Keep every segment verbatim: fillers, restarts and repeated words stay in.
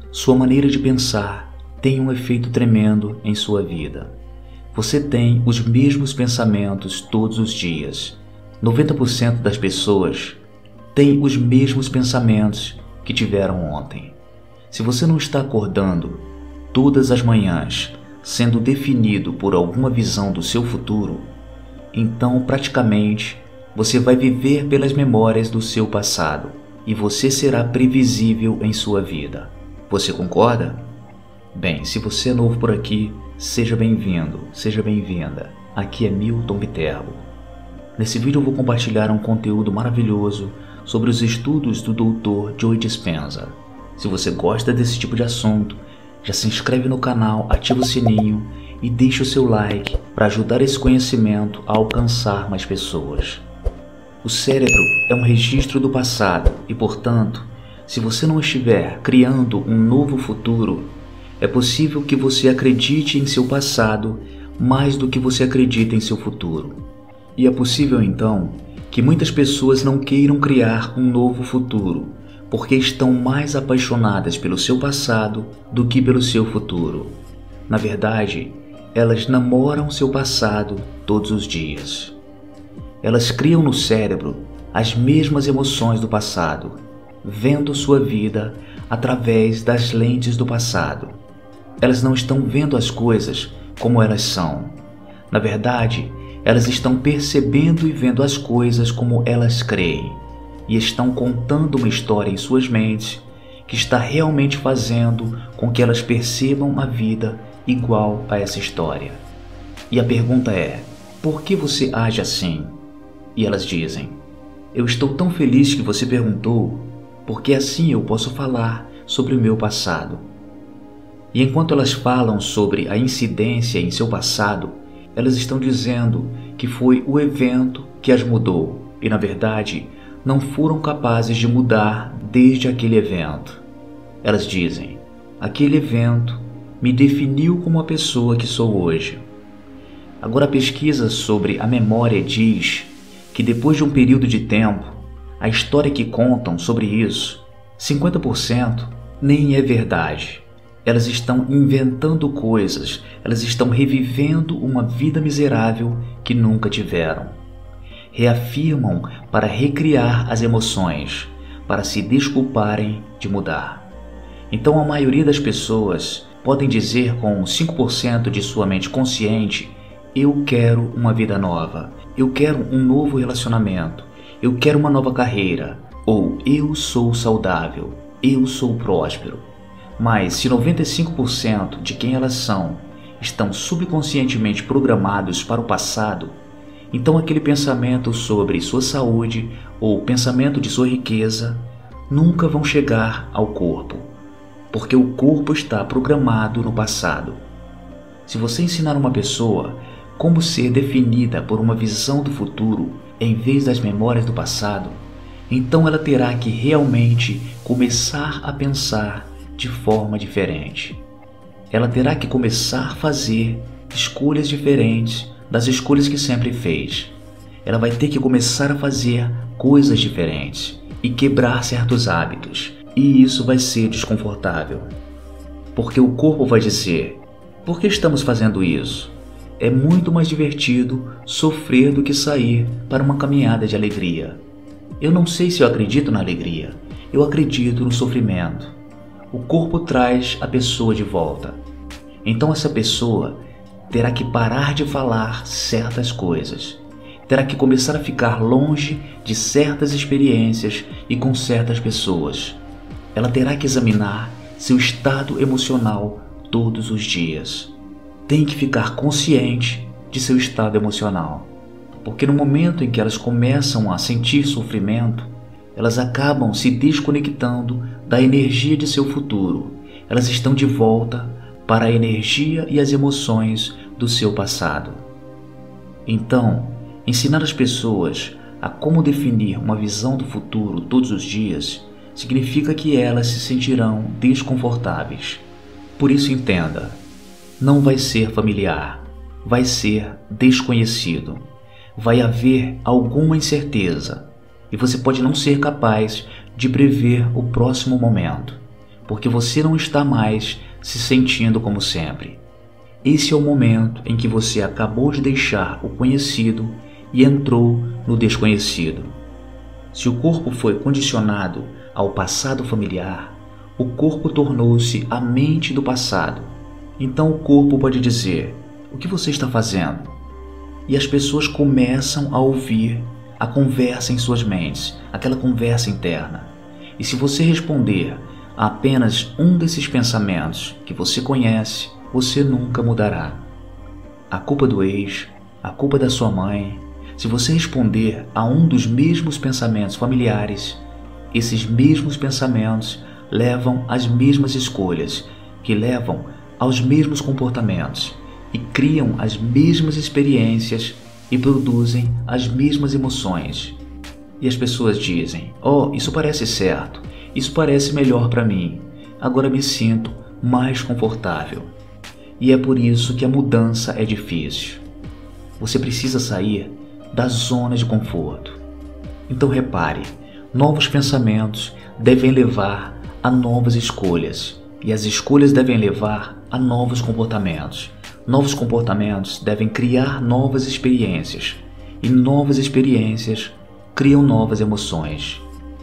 Sua maneira de pensar tem um efeito tremendo em sua vida. Você tem os mesmos pensamentos todos os dias. noventa por cento das pessoas têm os mesmos pensamentos que tiveram ontem. Se você não está acordando todas as manhãs sendo definido por alguma visão do seu futuro, então praticamente você vai viver pelas memórias do seu passado e você será previsível em sua vida. Você concorda? Bem, se você é novo por aqui, seja bem-vindo, seja bem-vinda. Aqui é Milton Viterbo. Nesse vídeo eu vou compartilhar um conteúdo maravilhoso sobre os estudos do doutor Joe Dispenza. Se você gosta desse tipo de assunto, já se inscreve no canal, ativa o sininho e deixa o seu like para ajudar esse conhecimento a alcançar mais pessoas. O cérebro é um registro do passado e, portanto, se você não estiver criando um novo futuro, é possível que você acredite em seu passado mais do que você acredita em seu futuro. E é possível, então, que muitas pessoas não queiram criar um novo futuro, porque estão mais apaixonadas pelo seu passado do que pelo seu futuro. Na verdade, elas namoram seu passado todos os dias. Elas criam no cérebro as mesmas emoções do passado, vendo sua vida através das lentes do passado. Elas não estão vendo as coisas como elas são. Na verdade, elas estão percebendo e vendo as coisas como elas creem, e estão contando uma história em suas mentes que está realmente fazendo com que elas percebam a vida igual a essa história. E a pergunta é: por que você age assim? E elas dizem: eu estou tão feliz que você perguntou, porque assim eu posso falar sobre o meu passado. E enquanto elas falam sobre a incidência em seu passado, elas estão dizendo que foi o evento que as mudou, e na verdade não foram capazes de mudar desde aquele evento. Elas dizem: aquele evento me definiu como a pessoa que sou hoje. Agora a pesquisa sobre a memória diz que depois de um período de tempo, a história que contam sobre isso, cinquenta por cento nem é verdade. Elas estão inventando coisas, elas estão revivendo uma vida miserável que nunca tiveram. Reafirmam para recriar as emoções, para se desculparem de mudar. Então a maioria das pessoas podem dizer com cinco por cento de sua mente consciente: eu quero uma vida nova, eu quero um novo relacionamento, eu quero uma nova carreira, ou eu sou saudável, eu sou próspero. Mas se noventa e cinco por cento de quem elas são estão subconscientemente programados para o passado, então aquele pensamento sobre sua saúde ou pensamento de sua riqueza nunca vão chegar ao corpo, porque o corpo está programado no passado. Se você ensinar uma pessoa como ser definida por uma visão do futuro em vez das memórias do passado, então ela terá que realmente começar a pensar de forma diferente. Ela terá que começar a fazer escolhas diferentes das escolhas que sempre fez. Ela vai ter que começar a fazer coisas diferentes e quebrar certos hábitos, e isso vai ser desconfortável. Porque o corpo vai dizer: por que estamos fazendo isso? É muito mais divertido sofrer do que sair para uma caminhada de alegria. Eu não sei se eu acredito na alegria, eu acredito no sofrimento. O corpo traz a pessoa de volta. Então essa pessoa terá que parar de falar certas coisas. Terá que começar a ficar longe de certas experiências e com certas pessoas. Ela terá que examinar seu estado emocional todos os dias. Tem que ficar consciente de seu estado emocional. Porque no momento em que elas começam a sentir sofrimento, elas acabam se desconectando da energia de seu futuro. Elas estão de volta para a energia e as emoções do seu passado. Então, ensinar as pessoas a como definir uma visão do futuro todos os dias significa que elas se sentirão desconfortáveis. Por isso entenda, não vai ser familiar, vai ser desconhecido. Vai haver alguma incerteza e você pode não ser capaz de prever o próximo momento, porque você não está mais se sentindo como sempre. Esse é o momento em que você acabou de deixar o conhecido e entrou no desconhecido. Se o corpo foi condicionado ao passado familiar, o corpo tornou-se a mente do passado. Então o corpo pode dizer: o que você está fazendo? E as pessoas começam a ouvir a conversa em suas mentes, aquela conversa interna. E se você responder a apenas um desses pensamentos que você conhece, você nunca mudará. A culpa do ex, a culpa da sua mãe. Se você responder a um dos mesmos pensamentos familiares, esses mesmos pensamentos levam às mesmas escolhas, que levam aos mesmos comportamentos e criam as mesmas experiências e produzem as mesmas emoções. E as pessoas dizem: oh, isso parece certo, isso parece melhor para mim, agora me sinto mais confortável. E é por isso que a mudança é difícil. Você precisa sair da zona de conforto. Então repare, novos pensamentos devem levar a novas escolhas, e as escolhas devem levar a novos comportamentos. Novos comportamentos devem criar novas experiências, e novas experiências criam novas emoções.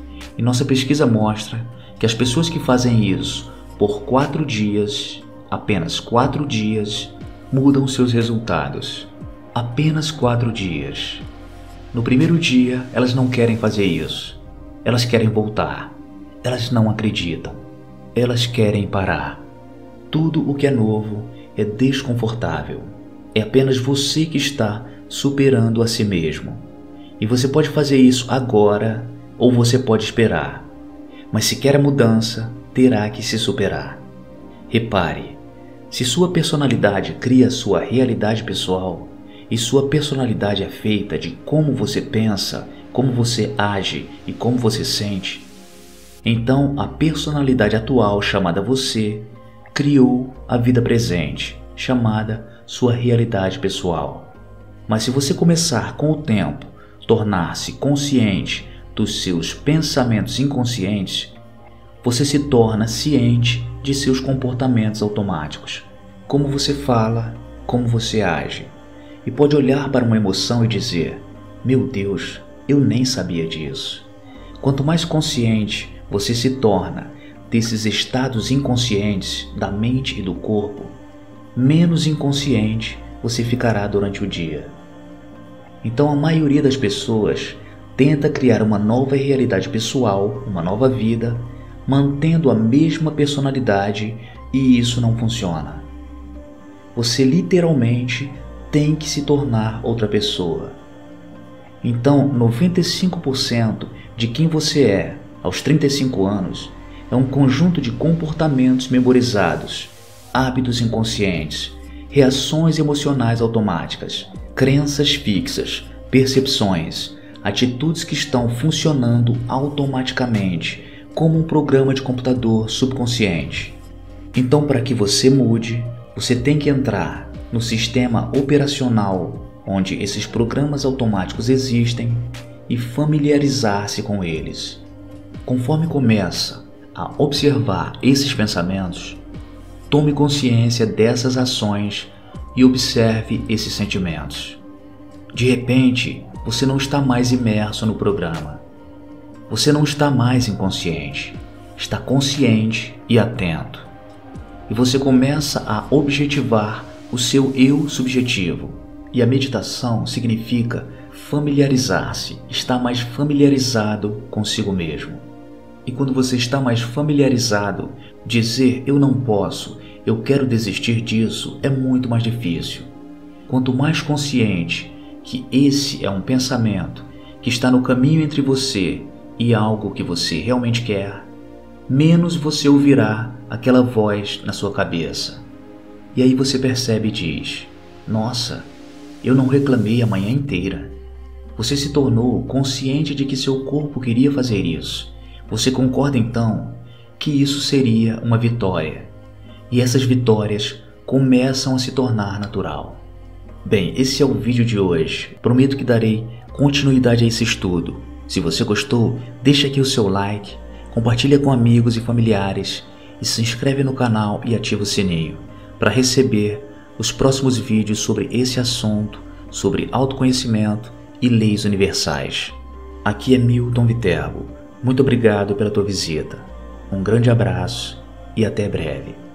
E nossa pesquisa mostra que as pessoas que fazem isso por quatro dias, apenas quatro dias, mudam seus resultados. Apenas quatro dias. No primeiro dia, elas não querem fazer isso. Elas querem voltar. Elas não acreditam. Elas querem parar. Tudo o que é novo é desconfortável. É apenas você que está superando a si mesmo. E você pode fazer isso agora ou você pode esperar. Mas se quer a mudança, terá que se superar. Repare, se sua personalidade cria sua realidade pessoal e sua personalidade é feita de como você pensa, como você age e como você sente, então a personalidade atual chamada você criou a vida presente, chamada sua realidade pessoal. Mas se você começar com o tempo, tornar-se consciente dos seus pensamentos inconscientes, você se torna ciente de seus comportamentos automáticos, como você fala, como você age, e pode olhar para uma emoção e dizer: meu Deus, eu nem sabia disso. Quanto mais consciente você se torna desses estados inconscientes da mente e do corpo, menos inconsciente você ficará durante o dia. Então a maioria das pessoas tenta criar uma nova realidade pessoal, uma nova vida, mantendo a mesma personalidade, e isso não funciona. Você literalmente tem que se tornar outra pessoa. Então, noventa e cinco por cento de quem você é aos trinta e cinco anos é um conjunto de comportamentos memorizados, hábitos inconscientes, reações emocionais automáticas, crenças fixas, percepções, atitudes que estão funcionando automaticamente, como um programa de computador subconsciente. Então, para que você mude, você tem que entrar no sistema operacional onde esses programas automáticos existem e familiarizar-se com eles. Conforme começa a observar esses pensamentos, tome consciência dessas ações e observe esses sentimentos. De repente, você não está mais imerso no programa. Você não está mais inconsciente, está consciente e atento. E você começa a objetivar o seu eu subjetivo. E a meditação significa familiarizar-se, estar mais familiarizado consigo mesmo. E quando você está mais familiarizado, dizer eu não posso, eu quero desistir disso é muito mais difícil. Quanto mais consciente que esse é um pensamento que está no caminho entre você e algo que você realmente quer, menos você ouvirá aquela voz na sua cabeça. E aí você percebe e diz: nossa, eu não reclamei a manhã inteira. Você se tornou consciente de que seu corpo queria fazer isso. Você concorda então que isso seria uma vitória. E essas vitórias começam a se tornar natural. Bem, esse é o vídeo de hoje. Prometo que darei continuidade a esse estudo. Se você gostou, deixa aqui o seu like, compartilha com amigos e familiares e se inscreve no canal e ativa o sininho para receber os próximos vídeos sobre esse assunto, sobre autoconhecimento e leis universais. Aqui é Milton Viterbo. Muito obrigado pela tua visita. Um grande abraço e até breve.